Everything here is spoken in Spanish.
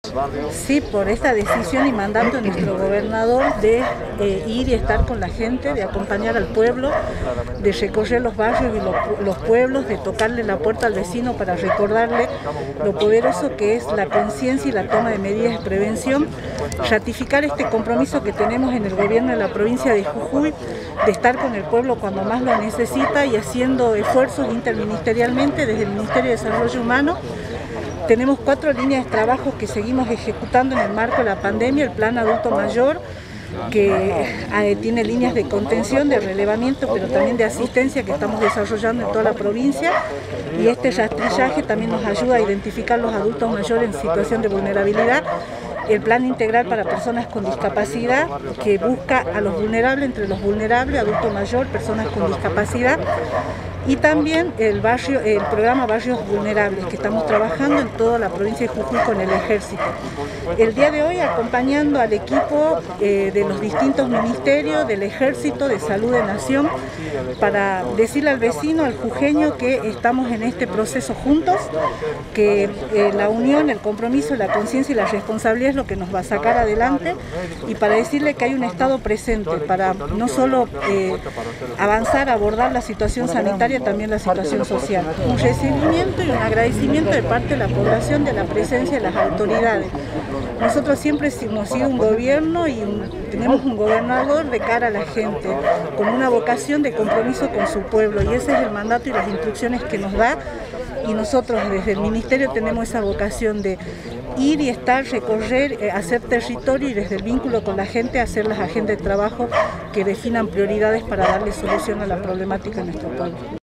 Sí, por esta decisión y mandato de nuestro gobernador de ir y estar con la gente, de acompañar al pueblo, de recorrer los barrios y los pueblos, de tocarle la puerta al vecino para recordarle lo poderoso que es la conciencia y la toma de medidas de prevención, ratificar este compromiso que tenemos en el gobierno de la provincia de Jujuy, de estar con el pueblo cuando más lo necesita y haciendo esfuerzos interministerialmente desde el Ministerio de Desarrollo Humano. Tenemos 4 líneas de trabajo que seguimos ejecutando en el marco de la pandemia: el plan adulto mayor, que tiene líneas de contención, de relevamiento, pero también de asistencia que estamos desarrollando en toda la provincia, y este rastrillaje también nos ayuda a identificar los adultos mayores en situación de vulnerabilidad. El plan integral para personas con discapacidad, que busca a los vulnerables, entre los vulnerables, adulto mayor, personas con discapacidad, y también el programa Barrios Vulnerables, que estamos trabajando en toda la provincia de Jujuy con el Ejército. El día de hoy acompañando al equipo de los distintos ministerios, del Ejército, de Salud de Nación, para decirle al vecino, al jujeño, que estamos en este proceso juntos, que la unión, el compromiso, la conciencia y la responsabilidad es lo que nos va a sacar adelante, y para decirle que hay un Estado presente para no solo avanzar, abordar la situación sanitaria, también la situación social. Un recibimiento y un agradecimiento de parte de la población de la presencia de las autoridades. Nosotros siempre hemos sido un gobierno y tenemos un gobernador de cara a la gente, con una vocación de compromiso con su pueblo, y ese es el mandato y las instrucciones que nos da, y nosotros desde el Ministerio tenemos esa vocación de ir y estar, recorrer, hacer territorio, y desde el vínculo con la gente hacer las agendas de trabajo que definan prioridades para darle solución a la problemática de nuestro pueblo.